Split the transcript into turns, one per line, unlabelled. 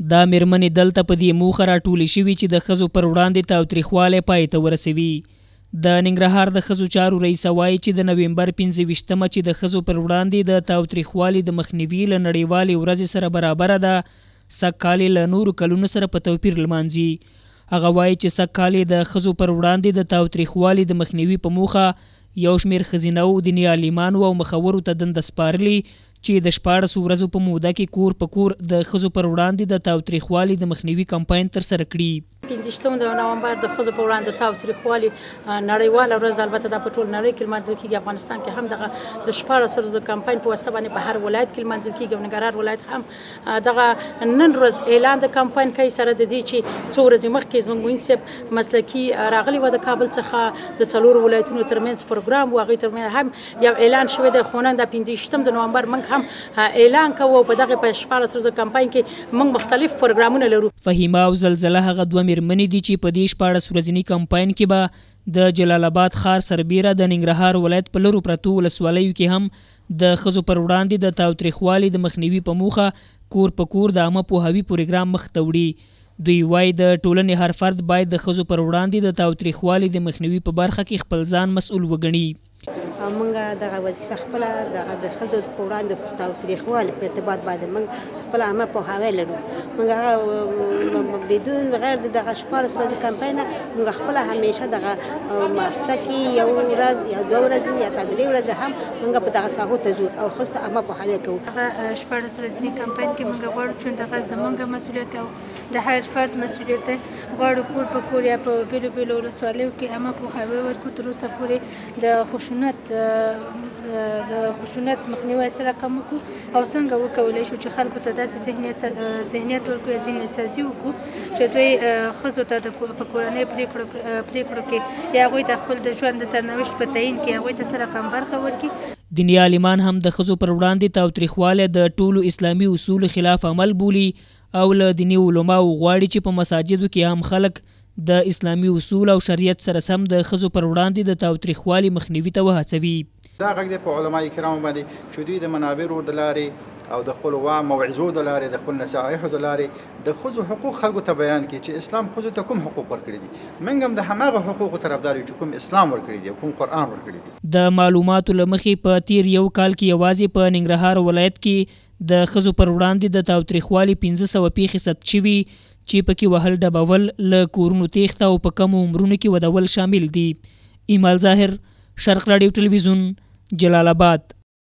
دا میرمنې دلته په دې موخه راټولې شوي چې د ښځو پر وړاندې تاوتریخوالی پای ته ورسوي. د ننګرهار د ښځو چارو رئیسه وایي چې د نومبر 15 چې د ښځو پر وړاندې د تاوتریخوالي د مخنیوي له نړیوالې ورځې سره برابره ده، سږکال له نورو کلونو سره په توپیر لمانځي. هغه وایي چې سږکال د ښځو پر وړاندې د تاوتریخوالي د مخنیوي په موخه یو شمېر ښځینه او دیني عالمانو او مخورو ته دنده سپارلي چې د 14 ورځو په موده کې کور په کور د ښځو پر وړاندې د تاوتریخوالي د مخنیوي کمپاین ترسره کړي.
15 د نومبر د ښځو په وړاندې تاوتریخوالي نړیواله ورځ، البته دا په ټول نړۍ کې لمانځل کېږي. افغانستان کې هم دغه د 14 ورځو کمپاین په واسطه باندې په هر ولایت کې لمانځل کېږي. او ننګرهار ولایت هم دغه نن ورځ اعلان د کمپاین کوي، سره د دې چې څو ورځې مخکې زموږ موین صاحب مسلکي راغلی و د کابل څخه د 4 ولایتونو ترمنځ پروګرام و، هغوی ترمنځ هم یو اعلان شوی دی. خو نن د 15 د نومبر موږ هم اعلان کوو په دغه په 14 ورځو کمپاین کې موږ مختلف پروګرامونه لرو.
فهیمه او زلزله هغه دوه میرمنې دي چې په دې 14 ورځني کمپاین کې به د جلال آباد ښار سربیره د ننګرهار ولایت په لرو پرتو ولسوالیو کې هم د ښځو پر وړاندې د تاوتریخوالي د مخنیوي په موخه کور په کور د عامه پوهاوي پروګرام مخ ته وړي. دوی وایي د ټولنې هر فرد باید د ښځو پر وړاندې د تاوتریخوالي د مخنیوي په برخه کې خپل ځان مسؤل وګڼي.
موږ دغه وظیفه خپله د ښځو په وړاندې تاوتریخوالي په ارتباط باندې موږ خپله عامه پوهاوی لرو. موږ هغه بدون غیر د دغه 14 ورځې کمپاین موږ خپله همیشه دغه هفته کې یو ورځ یا 2 ورځې یا 3 ورځې هم موږ په دغه ساحو ته ځو او ښځو ته عامه پوهاوی کوو.
هغه 14 ورځني کمپاین کې موږ غواړو چې دغه زموږ مسؤلیت او د هر فرد مسؤلیت دی. غواړو کور په کور یا په بیلو بیلو ولسوالیو کې عامه پوهاوی ورکړو، تر اوسه پورې د خشونت مخنیوی سره کم وکړو او څنګه وکولی شو چې خلکو ته داسې ذهنیت ورکړو یا ذهنیت سازي وکړو چې دوی ښځو ته په کورنۍ پرېکړو کې یا هغوی ته خپل د ژوند د سرنوشت په تعین کې هغوی ته سره کم برخه ورکړي.
دیني عالمان هم د ښځو پر وړاندې تاوتریخوالی د ټولو اسلامي اصولو خلاف عمل بولي او له دیني علماو غواړي چې په مساجدو کې هم خلک د اسلامي اصول او شریعت سره سم د ښځو پر وړاندې د تاوتریخوالي مخنیوي ته وهڅوي.
دا غږ دی په علماء کرامو باندې چې دوی د منابرو د لارې او د خپلو موعظو د لارې د خپل نصایحو د لارې د ښځو حقوق خلکو ته بیان کړي چې اسلام ښځو ته کوم حقوق ورکړي دي. موږ هم د هماغه حقوقو طرفدار یو چې کوم اسلام ورکړي دي او کوم قرآن ورکړي دي.
د معلوماتو له مخې په تیر یو کال کې یوازې په ننګرهار ولایت کې د ښځو پر وړاندې د تاوتریخوالي 1500 پیښې ثبت شوي چې پکې وهل ډبول، له کورونو تیښته او په کمو عمرونو کې ودول شامل دي. ایمال ظاهر، شرق راډیو ټلویزیون، جلال آباد.